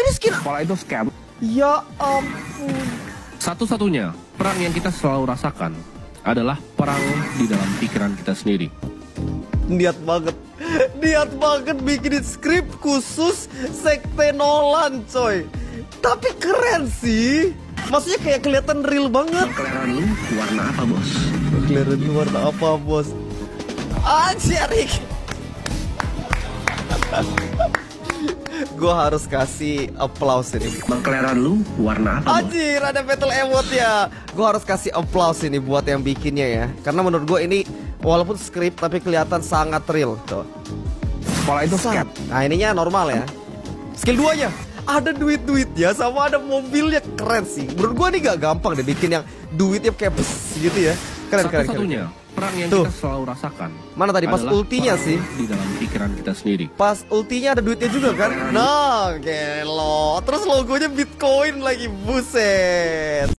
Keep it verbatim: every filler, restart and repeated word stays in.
Ini skin Pola itu scam. ya ampun. Satu-satunya perang yang kita selalu rasakan adalah perang di dalam pikiran kita sendiri. Niat banget. Niat banget bikin skrip khusus sekte Nolan, coy. Tapi keren sih. Maksudnya kayak kelihatan real banget. Kelaran lu warna apa, Bos? Kelihatan lu warna apa, Bos? Anjir, Rick. Gue harus kasih applause ini. Bangkeleran lu warna apa, Bos? Anjir, ada battle emote ya. Gue harus kasih applause ini buat yang bikinnya ya. Karena menurut gue ini walaupun skrip tapi kelihatan sangat real. Tuh. Pola itu scam. Nah ininya normal ya. Skill duanya ada duit-duitnya sama ada mobilnya, keren sih. Menurut gue ini gak gampang deh bikin yang duitnya kayak bes gitu ya. Keren, keren, keren. Satu-satunya perang yang Tuh. kita selalu rasakan. Mana tadi pas adalah ultinya perang sih? Di dalam pikiran kita sendiri. Pas ultinya ada duitnya juga kan? Nah, gelo. Terus logonya Bitcoin lagi, buset.